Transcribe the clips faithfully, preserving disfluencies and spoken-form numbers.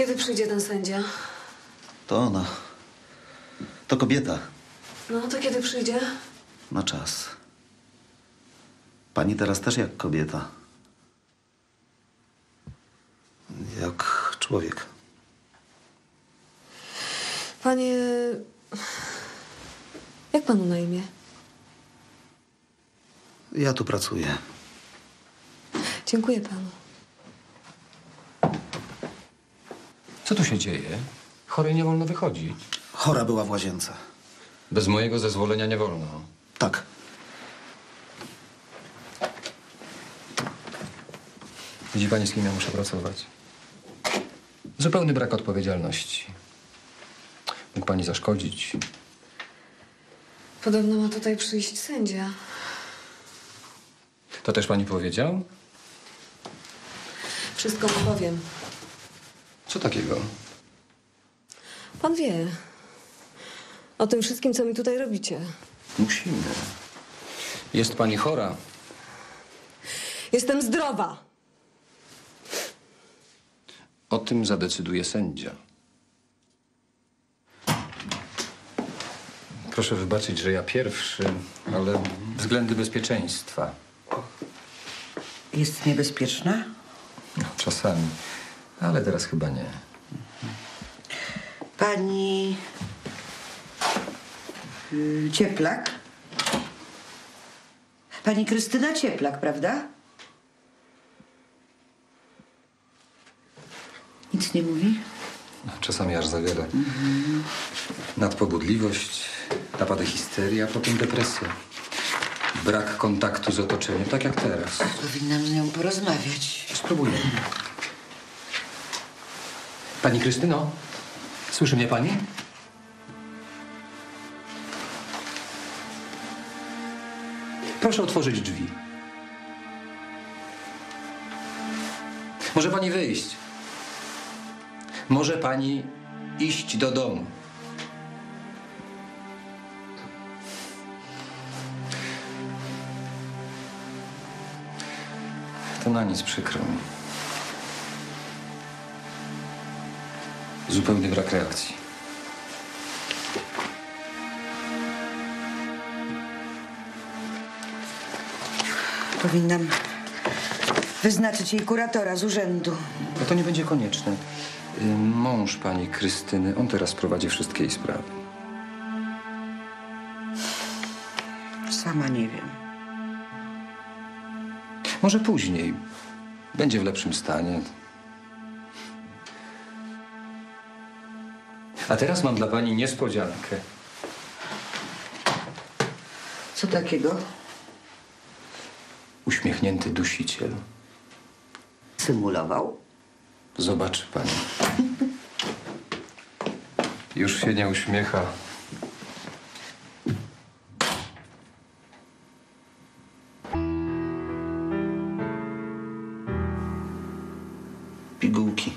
Kiedy przyjdzie ten sędzia? To ona. To kobieta. No, to kiedy przyjdzie? Na czas. Pani teraz też jak kobieta. Jak człowiek. Panie... Jak panu na imię? Ja tu pracuję. Dziękuję panu. Co tu się dzieje? Chorej nie wolno wychodzić. Chora była w łazience. Bez mojego zezwolenia nie wolno. Tak. Widzi pani, z kim ja muszę pracować? Zupełny brak odpowiedzialności. Mógł pani zaszkodzić. Podobno ma tutaj przyjść sędzia. To też pani powiedział? Wszystko mu powiem. Co takiego? Pan wie o tym wszystkim, co mi tutaj robicie. Musimy. Jest pani chora. Jestem zdrowa. O tym zadecyduje sędzia. Proszę wybaczyć, że ja pierwszy, ale względy bezpieczeństwa. Jest niebezpieczna? No, czasami, ale teraz chyba nie. Pani... Yy, Cieplak? Pani Krystyna Cieplak, prawda? Nic nie mówi? Czasami aż za wiele. Mhm. Nadpobudliwość, napady histerii, a potem depresja. Brak kontaktu z otoczeniem, tak jak teraz. Powinnam z nią porozmawiać. Spróbuję. Pani Krystyno, słyszy mnie pani? Proszę otworzyć drzwi. Może pani wyjść. Może pani iść do domu. To na nic przykro mi. Zupełny brak reakcji. Powinnam wyznaczyć jej kuratora z urzędu. No to nie będzie konieczne. Y, Mąż pani Krystyny, on teraz prowadzi wszystkie jej sprawy. Sama nie wiem. Może później. Będzie w lepszym stanie. A teraz mam dla pani niespodziankę. Co takiego? Uśmiechnięty dusiciel. Symulował? Zobaczy pani. Już się nie uśmiecha. Pigułki.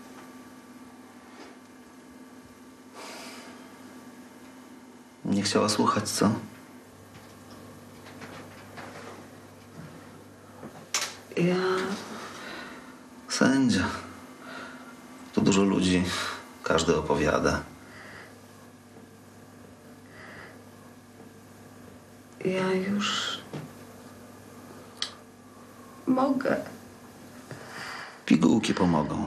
Nie chciała słuchać, co? Ja... Sędzia. Tu dużo ludzi. Każdy opowiada. Ja już... mogę. Pigułki pomogą.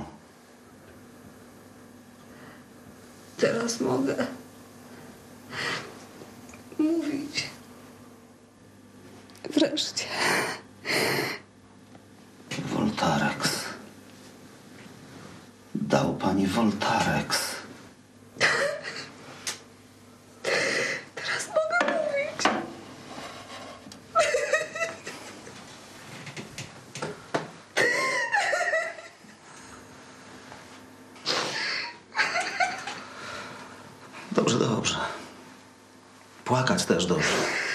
Teraz mogę mówić. Wreszcie. Voltarex. Dał pani Voltarex. Teraz mogę mówić. Dobrze, dobrze. Płakać też dobrze.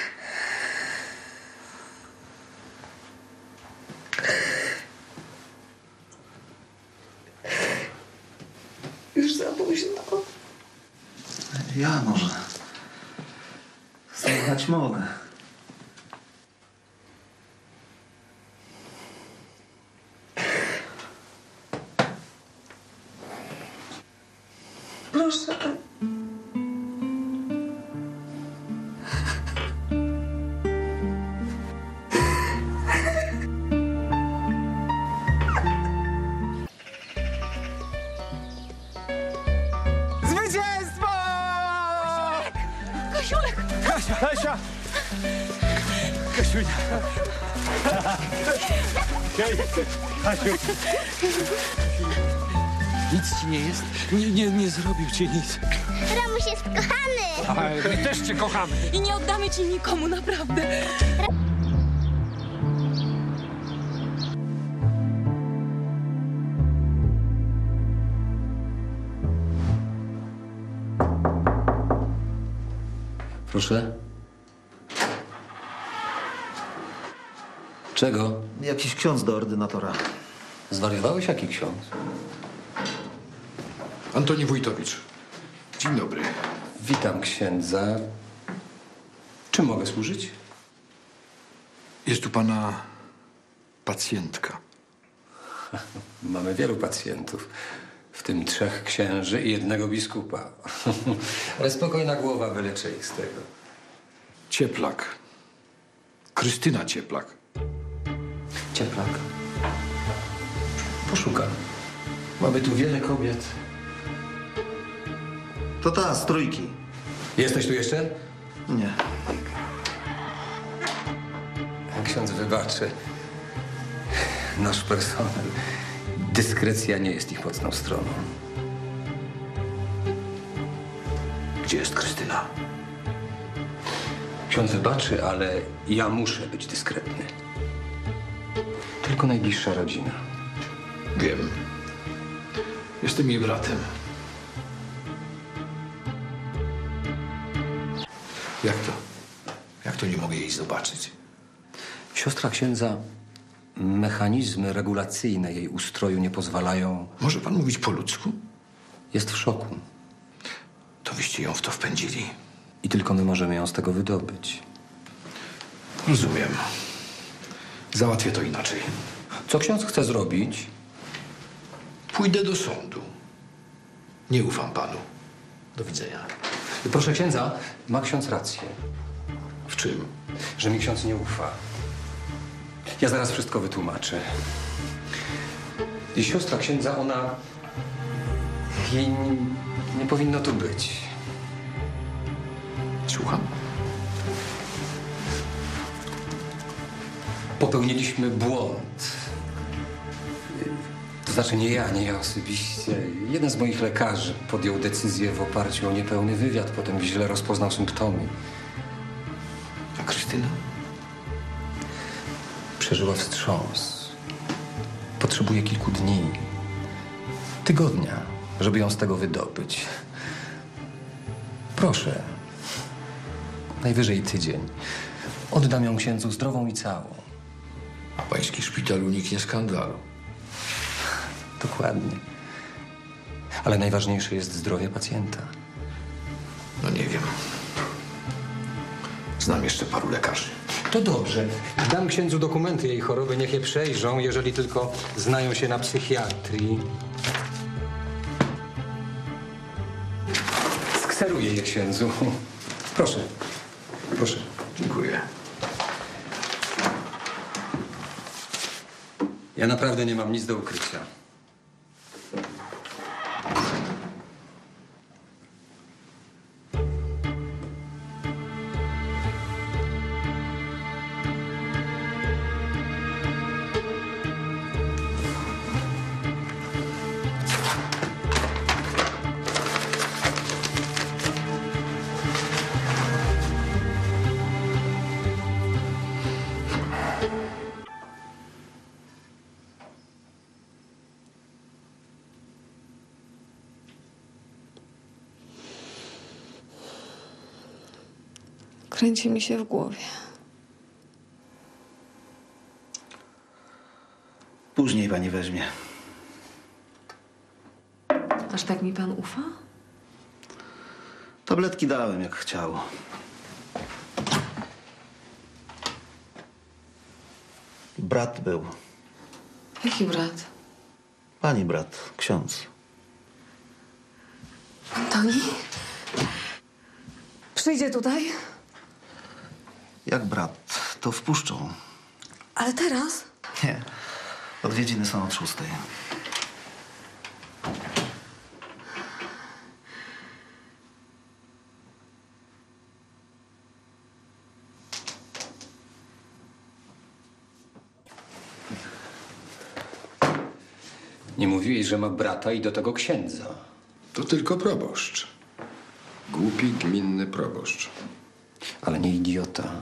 Już za późno. Ja może. Słuchać mogę. proszę. Zwycięstwo! Kasiulek! Kasia! Kasia! Kasiunia! Kasiu! Nic ci nie jest? Nie, nie, nie zrobił ci nic. Ramuś jest kochany! A my też cię kochamy. I nie oddamy ci nikomu, naprawdę. Proszę? Czego? Jakiś ksiądz do ordynatora. Zwariowałeś? Jaki ksiądz? Antoni Wójtowicz. Dzień dobry. Witam księdza. Czym mogę służyć? Jest tu pana pacjentka. Mamy wielu pacjentów, w tym trzech księży i jednego biskupa. Ale spokojna głowa wyleczy ich z tego. Cieplak. Krystyna Cieplak. Cieplak. Poszukam. Mamy tu wiele kobiet. To ta z trójki. Jesteś tu jeszcze? Nie. Ksiądz wybaczy. Nasz personel. Dyskrecja nie jest ich mocną stroną. Gdzie jest Krystyna? Ksiądz wybaczy, ale ja muszę być dyskretny. Tylko najbliższa rodzina. Wiem. Jestem jej bratem. Jak to? Jak to nie mogę jej zobaczyć? Siostra księdza, mechanizmy regulacyjne jej ustroju nie pozwalają. Może pan mówić po ludzku? Jest w szoku. To wyście ją w to wpędzili. I tylko my możemy ją z tego wydobyć. Rozumiem. Załatwię to inaczej. Co ksiądz chce zrobić? Pójdę do sądu. Nie ufam panu. Do widzenia. Proszę księdza, ma ksiądz rację, W czym? że mi ksiądz nie ufa. Ja zaraz wszystko wytłumaczę. I siostra księdza, ona... Jej nie, nie powinno tu być. Słucham? Popełniliśmy błąd. To znaczy nie ja, nie ja osobiście. Jeden z moich lekarzy podjął decyzję w oparciu o niepełny wywiad, potem źle rozpoznał symptomy. A Krystyna? Przeżyła wstrząs. Potrzebuje kilku dni, tygodnia, żeby ją z tego wydobyć. Proszę. Najwyżej tydzień. Oddam ją księdzu zdrową i całą. A pański szpital uniknie skandalu. Dokładnie. Ale najważniejsze jest zdrowie pacjenta. No nie wiem. Znam jeszcze paru lekarzy. To dobrze. Dam księdzu dokumenty jej choroby, niech je przejrzą, jeżeli tylko znają się na psychiatrii. Skseruję je księdzu. Proszę. Proszę. Dziękuję. Ja naprawdę nie mam nic do ukrycia. Kręci mi się w głowie. Później pani weźmie. Aż tak mi pan ufa? Tabletki dałem, jak chciał. Brat był. Jaki brat? Pani brat, ksiądz. Antoni? Przyjdzie tutaj? Jak brat, to wpuszczą. Ale teraz? Nie. Odwiedziny są od szóstej. Nie mówiłeś, że ma brata i do tego księdza. To tylko proboszcz. Głupi, gminny proboszcz. Ale nie idiota.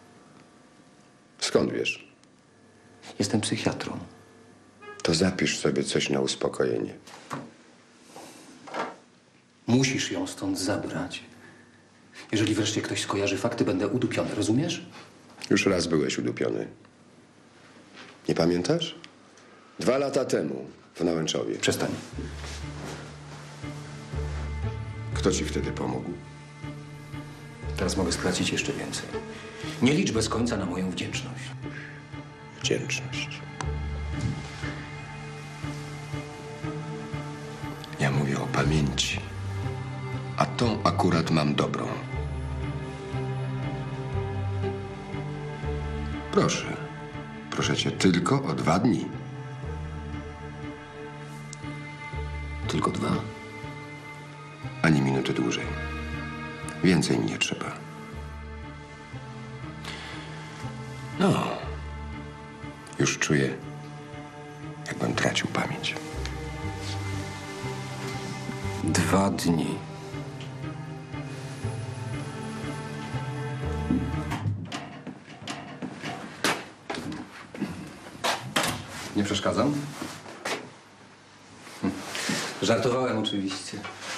Skąd wiesz? Jestem psychiatrą. To zapisz sobie coś na uspokojenie. Musisz ją stąd zabrać. Jeżeli wreszcie ktoś skojarzy fakty, będę udupiony, rozumiesz? Już raz byłeś udupiony. Nie pamiętasz? Dwa lata temu w Nałęczowie. Przestań. Kto ci wtedy pomógł? Teraz mogę stracić jeszcze więcej. Nie licz bez końca na moją wdzięczność. Wdzięczność. Ja mówię o pamięci. A tą akurat mam dobrą. Proszę. Proszę cię tylko o dwa dni. Tylko dwa. Ani minuty dłużej. Więcej mi nie trzeba. No. Już czuję, jakbym tracił pamięć. Dwa dni. Nie przeszkadzam? Hm. Żartowałem oczywiście.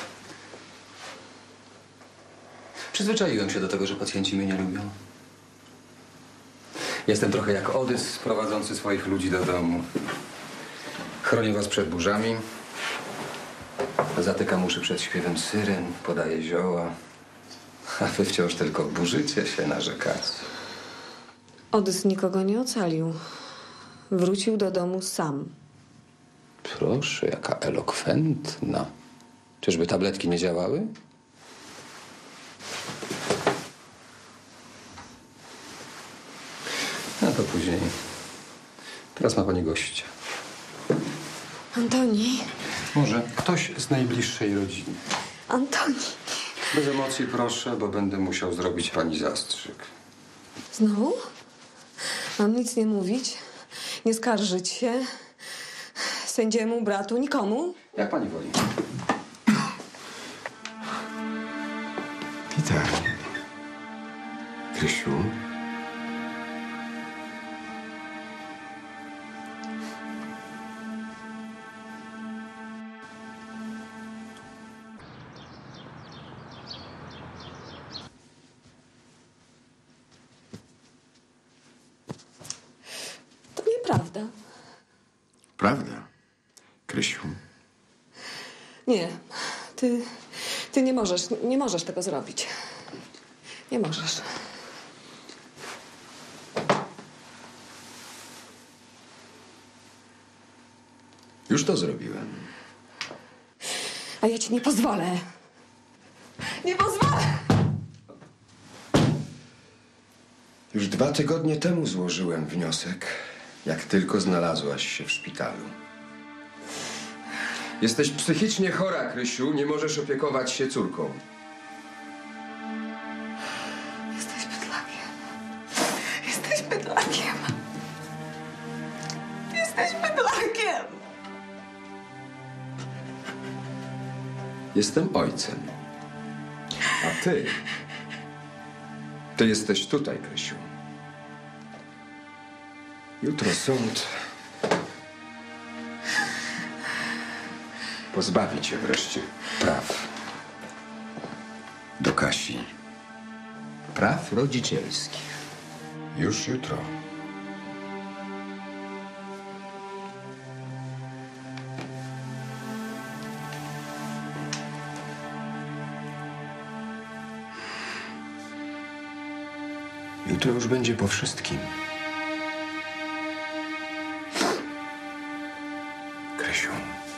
Przyzwyczaiłem się do tego, że pacjenci mnie nie lubią. Jestem trochę jak Odys prowadzący swoich ludzi do domu. Chronię was przed burzami. Zatykam uszy przed śpiewem syren, podaję zioła. A wy wciąż tylko burzycie się, narzekacie. Odys nikogo nie ocalił. Wrócił do domu sam. Proszę, jaka elokwentna. Czyżby tabletki nie działały? No to później. Teraz ma pani gościa. Antoni, Może ktoś z najbliższej rodziny. Antoni. Bez emocji proszę, bo będę musiał zrobić pani zastrzyk. Znowu? Mam nic nie mówić, nie skarżyć się sędziemu, bratu, nikomu? Jak pani woli. Witaj. Krysiu. To nieprawda. Prawda, Krysiu? Nie, ty, ty nie możesz, nie możesz tego zrobić. Nie możesz. Już to zrobiłem. A ja ci nie pozwolę. Nie pozwolę! Już dwa tygodnie temu złożyłem wniosek, jak tylko znalazłaś się w szpitalu. Jesteś psychicznie chora, Krysiu. Nie możesz opiekować się córką. Jesteś bydlakiem. Jesteś bydlakiem. Jesteś bydlakiem. Jestem ojcem. A ty? Ty jesteś tutaj, Krysiu. Jutro sąd pozbawi cię wreszcie praw do Kasi. Praw rodzicielskich. Już jutro. Jutro już będzie po wszystkim. Krysiu.